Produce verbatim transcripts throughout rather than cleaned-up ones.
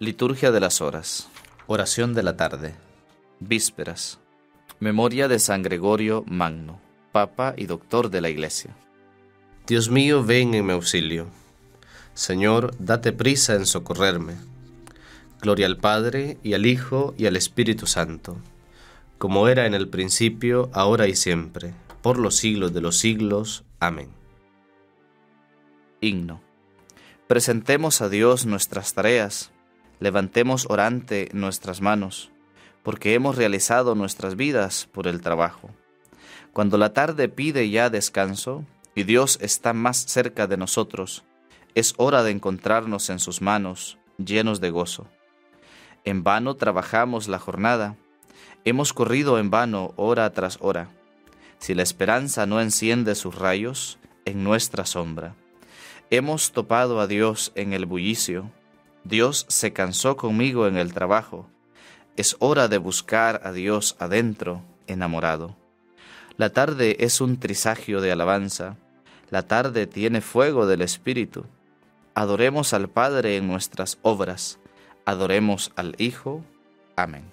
Liturgia de las Horas. Oración de la tarde. Vísperas. Memoria de San Gregorio Magno, Papa y Doctor de la Iglesia. Dios mío, ven en mi auxilio. Señor, date prisa en socorrerme. Gloria al Padre, y al Hijo, y al Espíritu Santo, como era en el principio, ahora y siempre, por los siglos de los siglos. Amén. Himno. Presentemos a Dios nuestras tareas, levantemos orante nuestras manos, porque hemos realizado nuestras vidas por el trabajo. Cuando la tarde pide ya descanso, y Dios está más cerca de nosotros, es hora de encontrarnos en sus manos, llenos de gozo. En vano trabajamos la jornada, hemos corrido en vano hora tras hora, si la esperanza no enciende sus rayos en nuestra sombra. Hemos topado a Dios en el bullicio, Dios se cansó conmigo en el trabajo, es hora de buscar a Dios adentro, enamorado. La tarde es un trisagio de alabanza, la tarde tiene fuego del Espíritu. Adoremos al Padre en nuestras obras, adoremos al Hijo. Amén.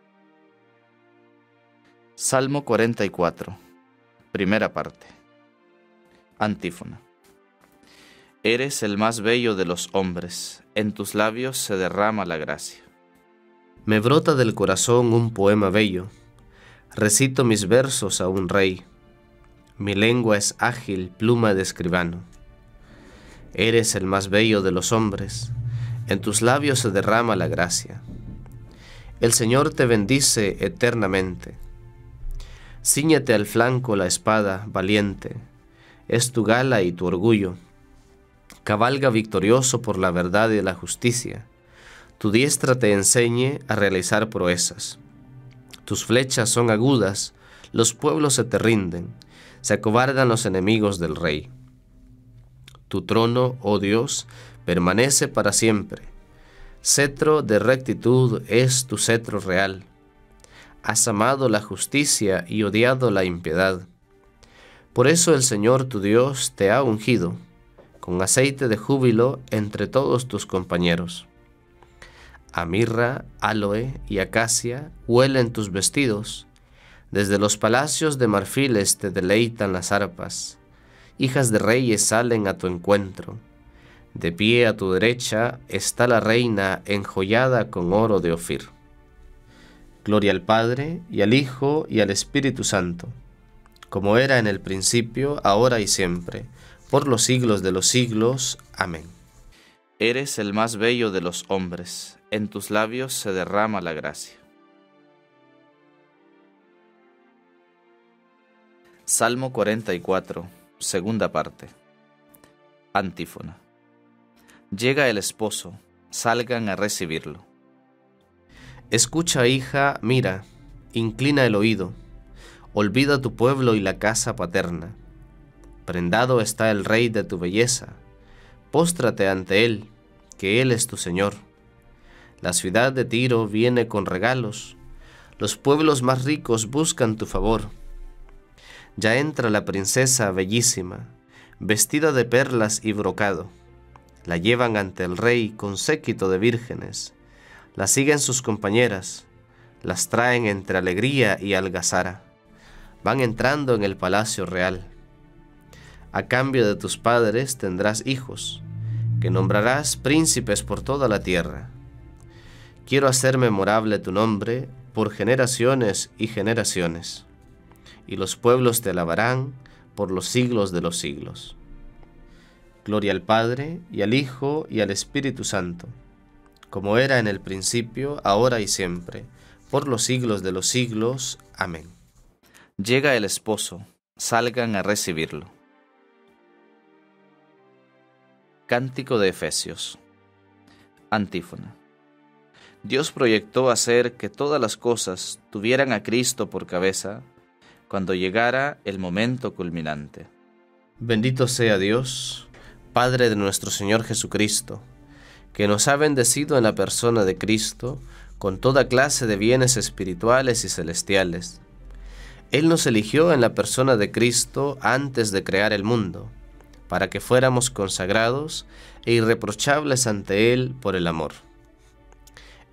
Salmo cuarenta y cuatro, primera parte. Antífona. Eres el más bello de los hombres, en tus labios se derrama la gracia. Me brota del corazón un poema bello, recito mis versos a un rey. Mi lengua es ágil, pluma de escribano. Eres el más bello de los hombres, en tus labios se derrama la gracia. El Señor te bendice eternamente. Cíñete al flanco la espada, valiente, es tu gala y tu orgullo. Cabalga victorioso por la verdad y la justicia. Tu diestra te enseñe a realizar proezas. Tus flechas son agudas, los pueblos se te rinden, se acobardan los enemigos del rey. Tu trono, oh Dios, permanece para siempre. Cetro de rectitud es tu cetro real. Has amado la justicia y odiado la impiedad. Por eso el Señor tu Dios te ha ungido con aceite de júbilo entre todos tus compañeros. A mirra, áloe y acacia huelen tus vestidos. Desde los palacios de marfiles te deleitan las arpas. Hijas de reyes salen a tu encuentro. De pie a tu derecha está la reina enjollada con oro de Ofir. Gloria al Padre, y al Hijo, y al Espíritu Santo, como era en el principio, ahora y siempre, por los siglos de los siglos. Amén. Eres el más bello de los hombres, en tus labios se derrama la gracia. Salmo cuarenta y cuatro, segunda parte. Antífona. Llega el esposo, salgan a recibirlo. Escucha, hija, mira, inclina el oído, olvida tu pueblo y la casa paterna. Prendado está el rey de tu belleza, póstrate ante él, que él es tu Señor. La ciudad de Tiro viene con regalos, los pueblos más ricos buscan tu favor. Ya entra la princesa bellísima, vestida de perlas y brocado. La llevan ante el rey con séquito de vírgenes, la siguen sus compañeras, las traen entre alegría y algazara. Van entrando en el palacio real. A cambio de tus padres tendrás hijos, que nombrarás príncipes por toda la tierra. Quiero hacer memorable tu nombre por generaciones y generaciones, y los pueblos te alabarán por los siglos de los siglos. Gloria al Padre, y al Hijo, y al Espíritu Santo, como era en el principio, ahora y siempre, por los siglos de los siglos. Amén. Llega el esposo, salgan a recibirlo. Cántico de Efesios. Antífona. Dios proyectó hacer que todas las cosas tuvieran a Cristo por cabeza cuando llegara el momento culminante. Bendito sea Dios, Padre de nuestro Señor Jesucristo, que nos ha bendecido en la persona de Cristo con toda clase de bienes espirituales y celestiales. Él nos eligió en la persona de Cristo antes de crear el mundo, para que fuéramos consagrados e irreprochables ante Él por el amor.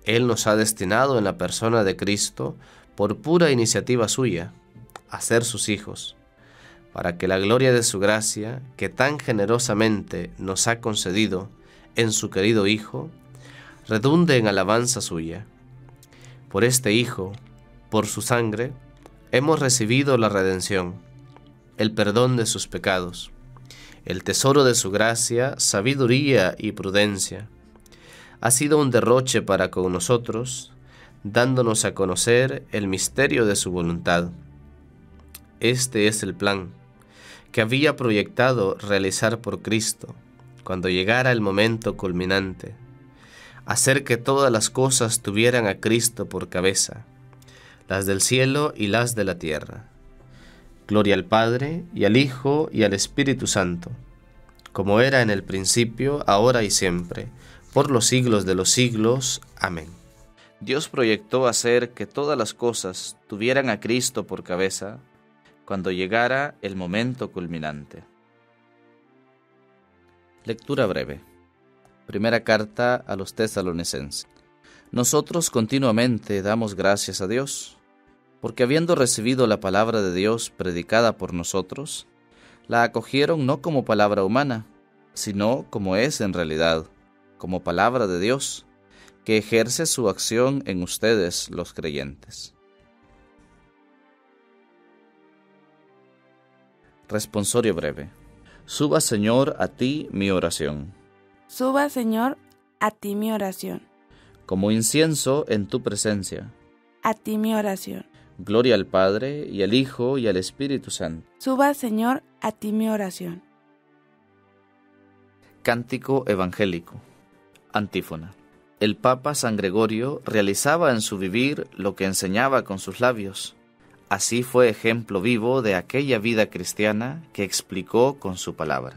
Él nos ha destinado en la persona de Cristo, por pura iniciativa suya, a ser sus hijos, para que la gloria de su gracia, que tan generosamente nos ha concedido en su querido Hijo, redunde en alabanza suya. Por este Hijo, por su sangre, hemos recibido la redención, el perdón de sus pecados, el tesoro de su gracia, sabiduría y prudencia. Ha sido un derroche para con nosotros, dándonos a conocer el misterio de su voluntad. Este es el plan que había proyectado realizar por Cristo cuando llegara el momento culminante, hacer que todas las cosas tuvieran a Cristo por cabeza, las del cielo y las de la tierra. Gloria al Padre, y al Hijo, y al Espíritu Santo, como era en el principio, ahora y siempre, por los siglos de los siglos. Amén. Dios proyectó hacer que todas las cosas tuvieran a Cristo por cabeza cuando llegara el momento culminante. Lectura breve. Primera carta a los Tesalonicenses. Nosotros continuamente damos gracias a Dios, porque habiendo recibido la palabra de Dios predicada por nosotros, la acogieron no como palabra humana, sino como es en realidad, como palabra de Dios, que ejerce su acción en ustedes los creyentes. Responsorio breve. Suba, Señor, a ti mi oración. Suba, Señor, a ti mi oración. Como incienso en tu presencia. A ti mi oración. Gloria al Padre, y al Hijo, y al Espíritu Santo. Suba, Señor, a ti mi oración. Cántico evangélico. Antífona. El Papa San Gregorio realizaba en su vivir lo que enseñaba con sus labios. Así fue ejemplo vivo de aquella vida cristiana que explicó con su palabra.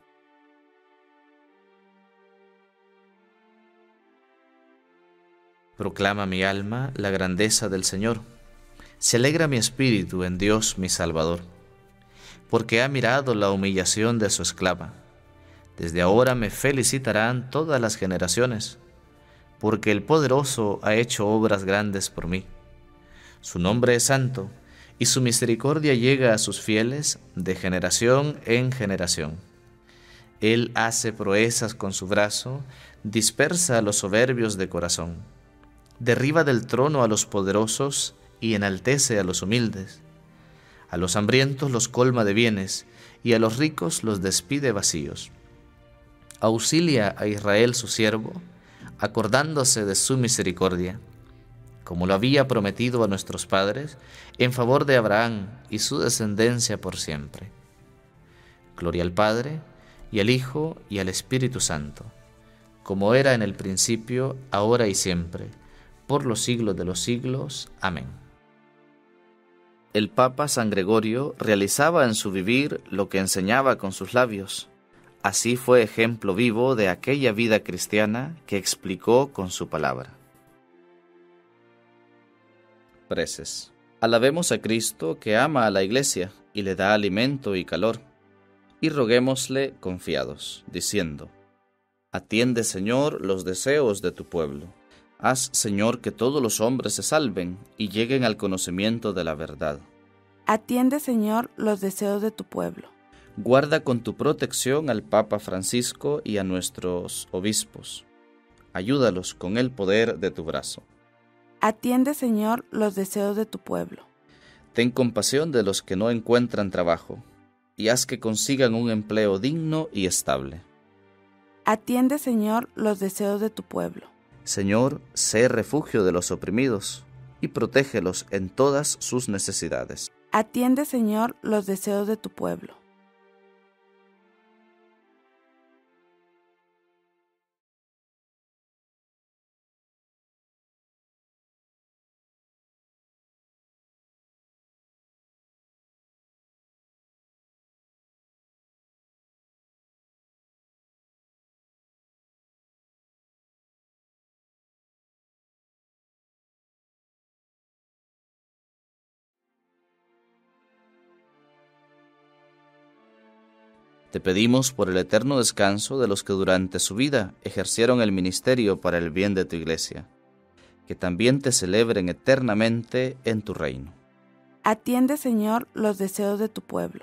Proclama mi alma la grandeza del Señor. Se alegra mi espíritu en Dios mi Salvador, porque ha mirado la humillación de su esclava. Desde ahora me felicitarán todas las generaciones, porque el Poderoso ha hecho obras grandes por mí. Su nombre es santo, y su misericordia llega a sus fieles de generación en generación. Él hace proezas con su brazo, dispersa a los soberbios de corazón, derriba del trono a los poderosos y enaltece a los humildes. A los hambrientos los colma de bienes, y a los ricos los despide vacíos. Auxilia a Israel su siervo, acordándose de su misericordia, como lo había prometido a nuestros padres, en favor de Abraham y su descendencia por siempre. Gloria al Padre, y al Hijo, y al Espíritu Santo, como era en el principio, ahora y siempre, por los siglos de los siglos. Amén. El Papa San Gregorio realizaba en su vivir lo que enseñaba con sus labios. Así fue ejemplo vivo de aquella vida cristiana que explicó con su palabra. Preces. Alabemos a Cristo que ama a la Iglesia y le da alimento y calor, y roguémosle confiados, diciendo: Atiende, Señor, los deseos de tu pueblo. Haz, Señor, que todos los hombres se salven y lleguen al conocimiento de la verdad. Atiende, Señor, los deseos de tu pueblo. Guarda con tu protección al Papa Francisco y a nuestros obispos. Ayúdalos con el poder de tu brazo. Atiende, Señor, los deseos de tu pueblo. Ten compasión de los que no encuentran trabajo, y haz que consigan un empleo digno y estable. Atiende, Señor, los deseos de tu pueblo. Señor, sé refugio de los oprimidos, y protégelos en todas sus necesidades. Atiende, Señor, los deseos de tu pueblo. Te pedimos por el eterno descanso de los que durante su vida ejercieron el ministerio para el bien de tu Iglesia. que también te celebren eternamente en tu reino. Atiende, Señor, los deseos de tu pueblo.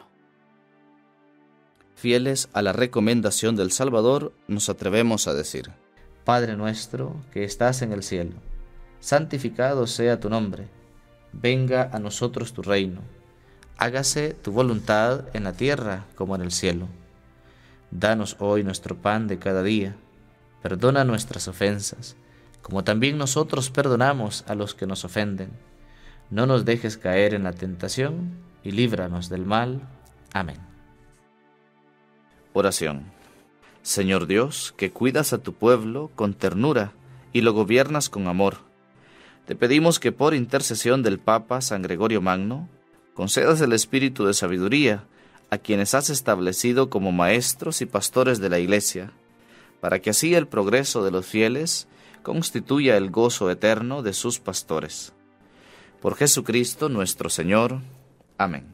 Fieles a la recomendación del Salvador, nos atrevemos a decir: Padre nuestro que estás en el cielo, santificado sea tu nombre. Venga a nosotros tu reino. Hágase tu voluntad en la tierra como en el cielo. Danos hoy nuestro pan de cada día. Perdona nuestras ofensas, como también nosotros perdonamos a los que nos ofenden. No nos dejes caer en la tentación y líbranos del mal. Amén. Oración. Señor Dios, que cuidas a tu pueblo con ternura y lo gobiernas con amor, te pedimos que por intercesión del Papa San Gregorio Magno, concedas el espíritu de sabiduría a quienes has establecido como maestros y pastores de la Iglesia, para que así el progreso de los fieles constituya el gozo eterno de sus pastores. Por Jesucristo nuestro Señor. Amén.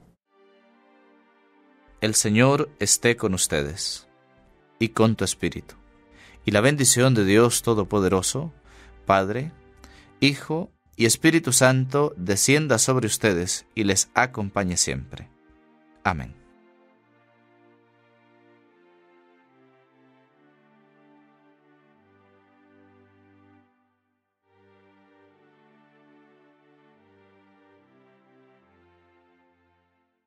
El Señor esté con ustedes, y con tu espíritu, y la bendición de Dios Todopoderoso, Padre, Hijo y Espíritu Santo, descienda sobre ustedes y les acompañe siempre. Amén.